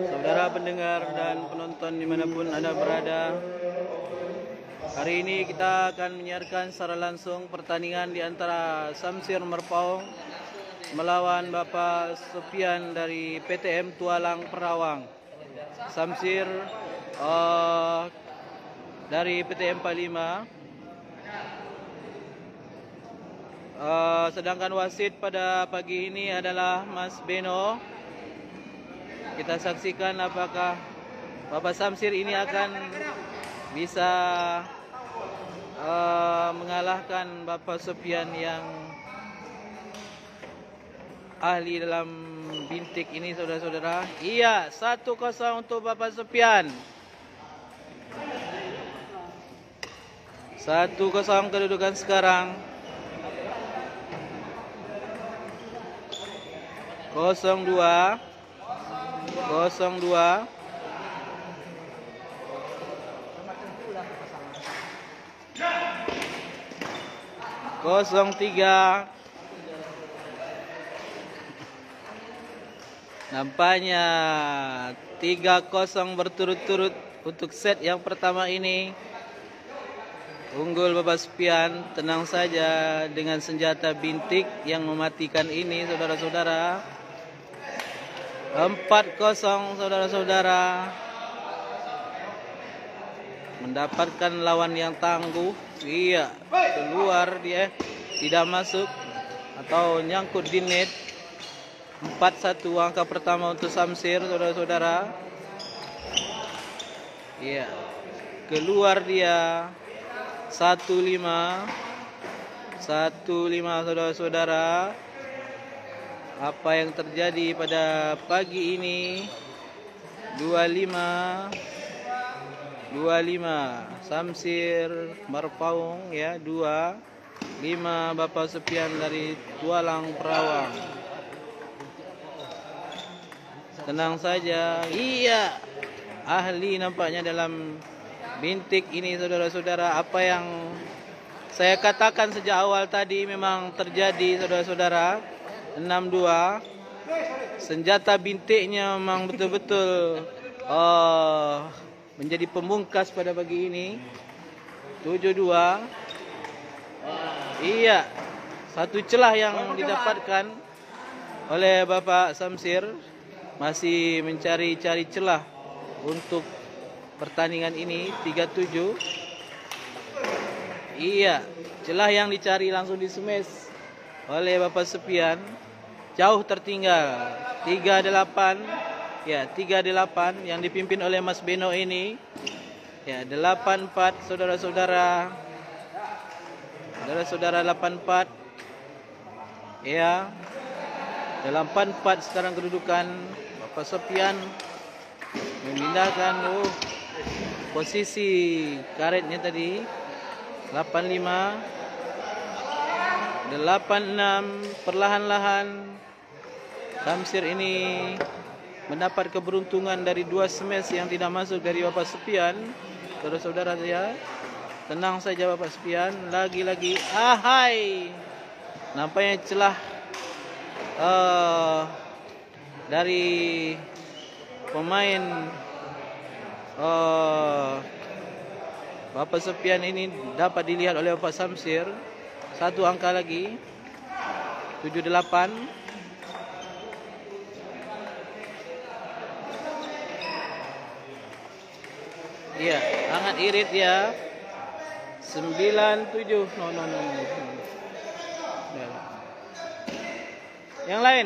saudara pendengar dan penonton dimanapun Anda berada. Hari ini kita akan menyiarkan secara langsung pertandingan di antara Samsir Merpaung melawan Bapak Sofian dari PTM Tualang Perawang. Samsir dari PTM 45. Sedangkan wasit pada pagi ini adalah Mas Beno. Kita saksikan apakah Bapak Samsir ini akan bisa mengalahkan Bapak Sofian yang ahli dalam bintik ini, saudara-saudara. Iya, 1-0 untuk Bapak Sofian. 1-0 kedudukan sekarang. 0-2. 0-2. (0-3). Nampaknya 3-0 berturut-turut untuk set yang pertama ini. Unggul Bapak Sofian. Tenang saja dengan senjata bintik yang mematikan ini, saudara-saudara. 4-0, saudara-saudara. Mendapatkan lawan yang tangguh. Iya, keluar dia, tidak masuk atau nyangkut di net. 4-1 angka pertama untuk Samsir, saudara-saudara. Iya, keluar dia. 1-5, saudara-saudara. Apa yang terjadi pada pagi ini? 25 Samsir Merpaung ya, 2-5 Bapak Sofian dari Tualang Perawang. Tenang saja. Iya, ahli nampaknya dalam bintik ini, saudara-saudara. Apa yang saya katakan sejak awal tadi memang terjadi, saudara-saudara. 6-2. Senjata bintiknya memang betul-betul menjadi pemungkas pada pagi ini. 7-2. Iya, satu celah yang didapatkan oleh Bapak Samsir. Masih mencari-cari celah untuk pertandingan ini. 3-7. Iya, celah yang dicari langsung dismash oleh Bapak Sofian. Jauh tertinggal. 3-8. Ya, 3-8 yang dipimpin oleh Mas Beno ini. Ya, 8-4 saudara-saudara. Saudara-saudara, 8-4. Ya. 8-4 sekarang kedudukan. Bapak Sofian memindahkan posisi karetnya tadi. 8-5. 8-6. Perlahan-lahan Samsir ini mendapat keberuntungan dari 2 smash yang tidak masuk dari Bapak Sofian. Saudara-saudara ya, tenang saja Bapak Sofian. Lagi-lagi, ahai, nampaknya celah dari pemain Bapak Sofian ini dapat dilihat oleh Bapak Samsir. 1 angka lagi. 7-8. Iya, sangat irit ya. 9-7. No. Yang lain.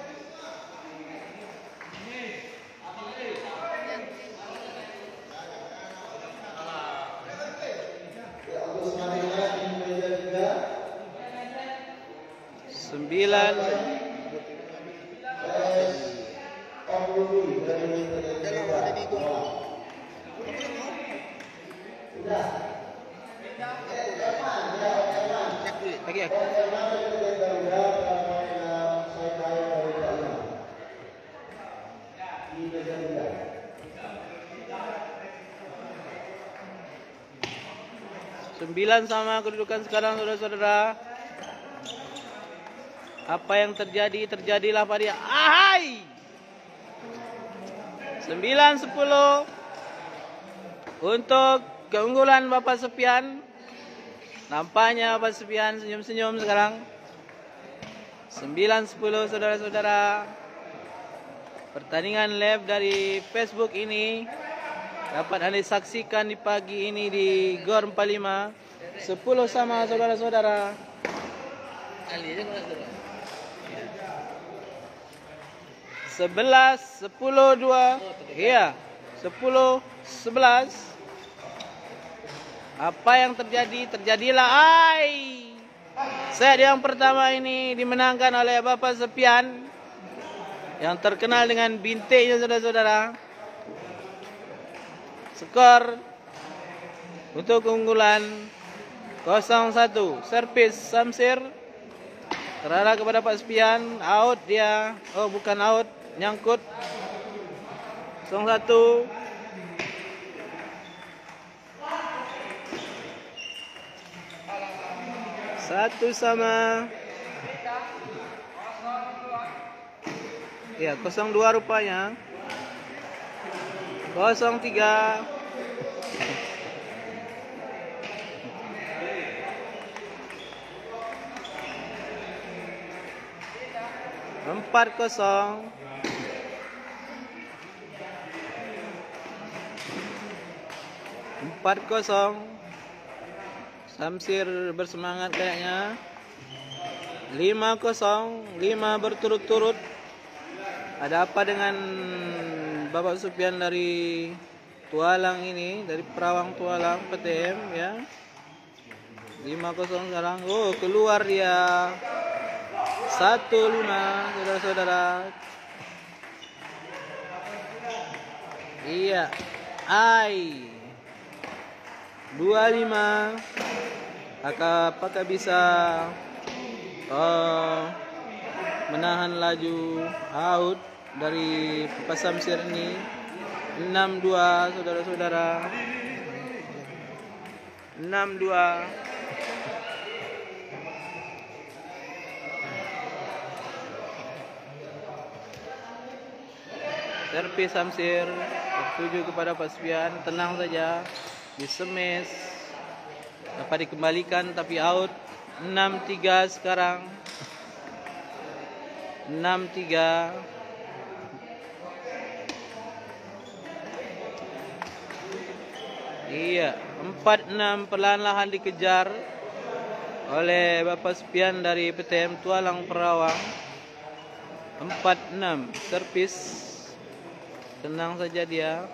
Lagi aku. Sembilan sama kedudukan sekarang, saudara-saudara. Apa yang terjadi, terjadilah pada dia. Ahai! 9-10 untuk keunggulan Bapak Sofian. Nampaknya Bapak Sofian senyum-senyum sekarang. 9-10 saudara-saudara. Pertandingan live dari Facebook ini dapat Anda saksikan di pagi ini di GOR 45. 10 sama saudara-saudara. 11, 10, 2. Iya, 10, 11. Apa yang terjadi? Terjadilah set yang pertama ini dimenangkan oleh Bapak Sofian yang terkenal dengan bintiknya saudara-saudara. Skor untuk keunggulan 0-1. Servis Samsir terarah kepada Pak Sofian. Out dia. Oh, bukan out, nyangkut. 0-1. Satu sama. Ya, 0-2 rupanya. 0-3. Empat kosong. Samsir bersemangat kayaknya. 5-0. 5 berturut-turut. Ada apa dengan Bapak Sofian dari Tualang ini, dari Perawang Tualang PTM ya. 5-0 sekarang. Oh, keluar dia. 1 Luna saudara-saudara. Iya. 25. Apakah bisa menahan laju out dari Bapak Samsir ini? 6-2 saudara-saudara. 6-2. Servis Samsir tertuju kepada Pak Sofian. Tenang saja, disemes, dapat dikembalikan tapi out. 6-3 sekarang. 6-3. Iya, 4-6 perlahan-lahan dikejar oleh Bapak Sofian dari PTM Tualang Perawang. 4-6 servis. Tenang saja dia.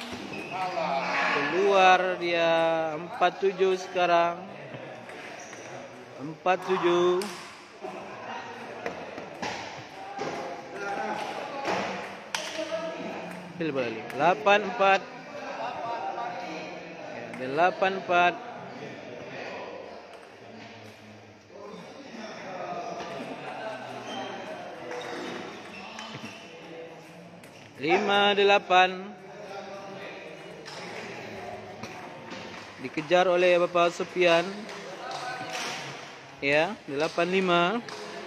Keluar dia. 4-7 sekarang. 4-7. Balik. 8-4. Ya, 8-4. 5-8. Dikejar oleh Bapak Sofian. Ya, 8-5.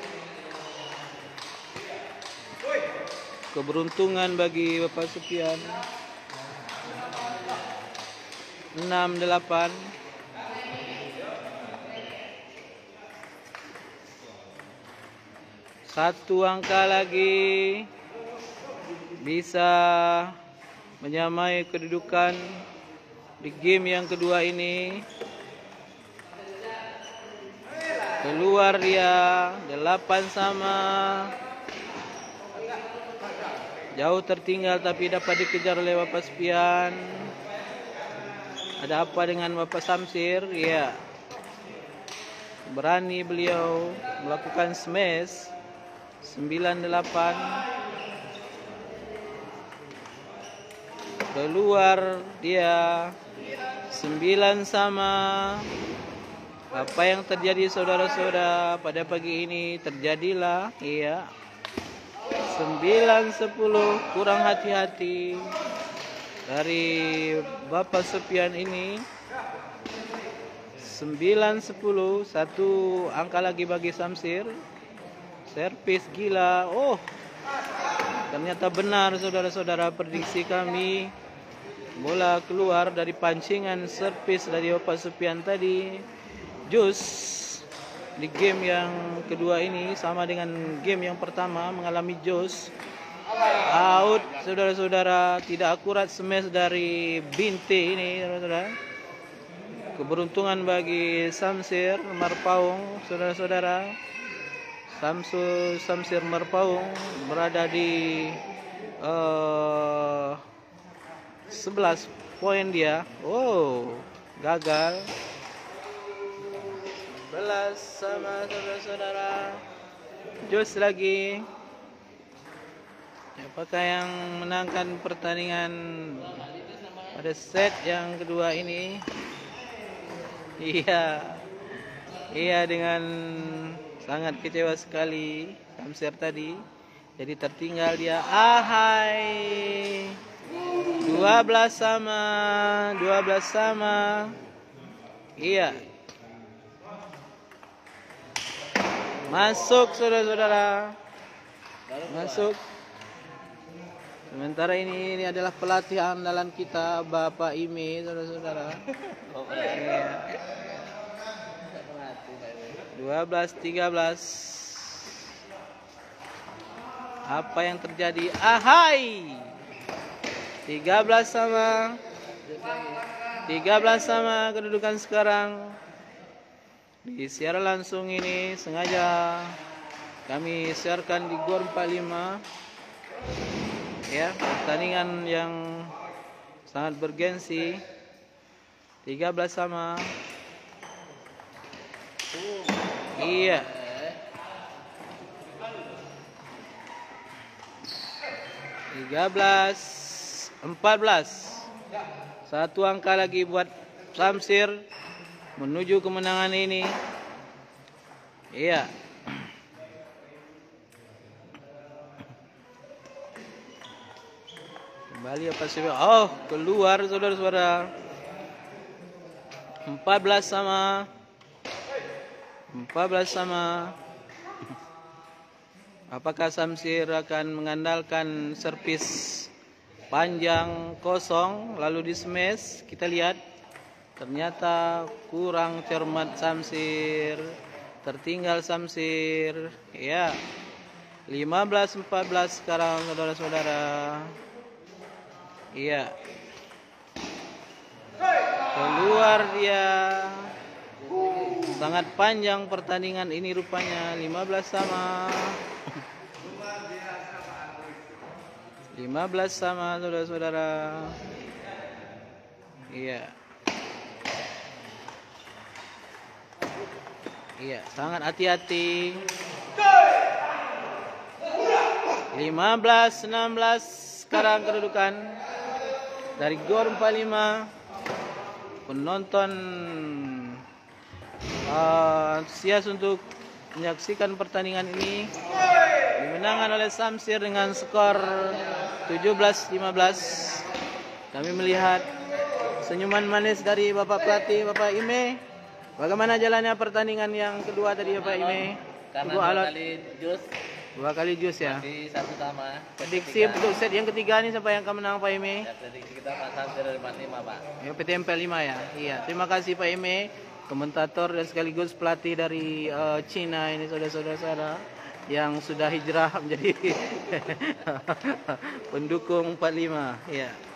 Keberuntungan bagi Bapak Sofian. 6-8. Satu angka lagi bisa menyamai kedudukan di game yang kedua ini. Keluar dia. 8 sama. Jauh tertinggal tapi dapat dikejar oleh Bapak Sofian. Ada apa dengan Bapak Samsir? Ya, berani beliau melakukan smash. 9-8. Keluar dia. 9 sama. Apa yang terjadi saudara-saudara pada pagi ini? Terjadilah. Iya. 9-10. Kurang hati-hati dari Bapak Sofian ini. 9-10. Satu angka lagi bagi Samsir. Servis gila. Oh, Ternyata benar saudara-saudara prediksi kami. Bola keluar dari pancingan servis dari Bapak Supian tadi. Jus di game yang kedua ini sama dengan game yang pertama mengalami jus. Out saudara-saudara, tidak akurat smash dari Binti ini saudara-saudara. Keberuntungan bagi Samsir Marpaung saudara-saudara. Samsir Marpaung berada di 11 poin dia. Oh, gagal. 11 sama saudara-saudara. Jus lagi. Apakah yang menangkan pertandingan pada set yang kedua ini? Iya dengan sangat kecewa sekali Samsir tadi. Jadi tertinggal dia. Ahai. 12 sama. Iya. Masuk saudara-saudara. Masuk. Sementara ini adalah pelatih andalan kita, Bapak Ime, saudara-saudara. Iya. 12-13. Apa yang terjadi? Ahai. 13 sama kedudukan sekarang. Di siaran langsung ini sengaja kami siarkan di GOR 45. Ya, pertandingan yang sangat bergensi. 13 sama. Iya. 13-14. Satu angka lagi buat Samsir menuju kemenangan ini. Iya. Kembali apa sih? Oh, keluar saudara-saudara. 14 sama. Apakah Samsir akan mengandalkan servis panjang kosong lalu di smash? Kita lihat. Ternyata kurang cermat Samsir. Tertinggal Samsir. Ya. 15-14 sekarang saudara-saudara. Iya. Keluar dia. Sangat panjang pertandingan ini rupanya. 15 sama. 15 sama saudara-saudara. Iya. Iya, sangat hati-hati. 15-16 sekarang kedudukan dari GOR 45. Penonton antusias untuk menyaksikan pertandingan ini. Dimenangkan oleh Samsir dengan skor 17-15. Kami melihat senyuman manis dari Bapak pelatih, Bapak Ime. Bagaimana jalannya pertandingan yang kedua tadi, Bapak Ime? Karena dua kali jus ya. Di satu sama. Prediksi untuk set yang ketiga ini siapa yang akan menang, Pak Ime? Ya, prediksi kita Pak Samsir dari 5, Pak. Ya, PTMP 5 ya. Iya, terima kasih Pak Ime, komentator dan sekaligus pelatih dari Cina ini saudara-saudara yang sudah hijrah menjadi pendukung 45. Ya.